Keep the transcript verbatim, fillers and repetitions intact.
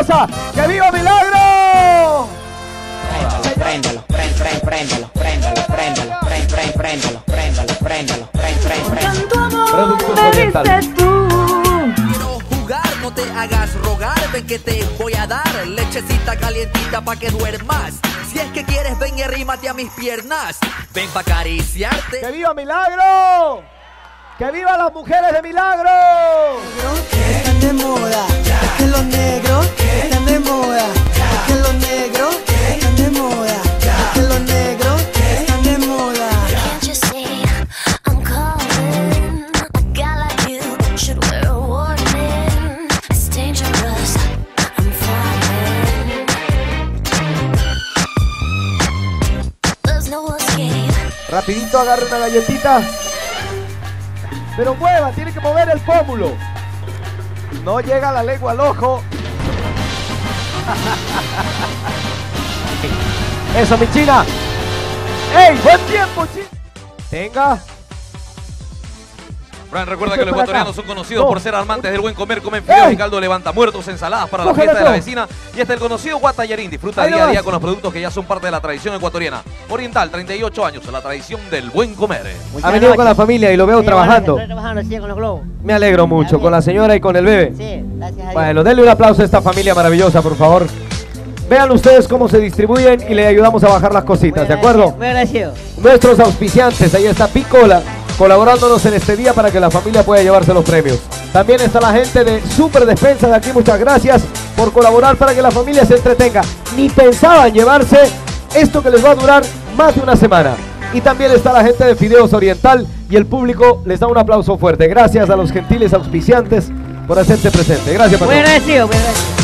pasa? ¡Que viva Milagro! Préndalo, préndalo, préndalo, préndalo, préndalo, préndalo, préndalo, préndalo, préndalo, préndalo. Productos orientales. Quiero jugar, no te hagas rogar, ven que te voy a dar lechecita calientita pa' que duermas. Si es que quieres, ven y arrímate a mis piernas. Ven pa' acariciarte. ¡Que viva Milagro! ¡Que viva las mujeres de Milagro! Que están de moda, que los negros están de moda, que los negros están de moda, que los negros están de moda. Can't you see I'm calling? A guy like you should wear a warning. It's dangerous, I'm falling. There's no escape. Rapidito agarre una galletita. Pero mueva, tiene que mover el pómulo. No llega la lengua al ojo. Eso, mi china. ¡Ey! ¡Buen tiempo, china! Tenga. Fran, recuerda Esto que los es para ecuatorianos acá. son conocidos No. por ser amantes del buen comer, comen fideos ¡Ey! y caldo levanta muertos, ensaladas para la Cógelo fiesta de la todo. vecina. Y hasta el conocido Guatallarín disfruta Ahí día a día nomás. con los productos que ya son parte de la tradición ecuatoriana. Oriental, treinta y ocho años, la tradición del buen comer. Ha venido con la familia y lo veo Sí, trabajando. Estoy trabajando, sí, con los globos. Me alegro mucho con la señora y con el bebé. Sí, gracias a Dios. Bueno, denle un aplauso a esta familia maravillosa, por favor. Vean ustedes cómo se distribuyen y le ayudamos a bajar las cositas, ¿de acuerdo? Muy agradecido. Nuestros auspiciantes, ahí está Picola, colaborándonos en este día para que la familia pueda llevarse los premios. También está la gente de Super Despensa de aquí, muchas gracias por colaborar para que la familia se entretenga. Ni pensaban llevarse esto que les va a durar más de una semana. Y también está la gente de Fideos Oriental y el público les da un aplauso fuerte. Gracias a los gentiles auspiciantes por hacerse presente. Gracias, Muy patrón. agradecido, muy agradecido.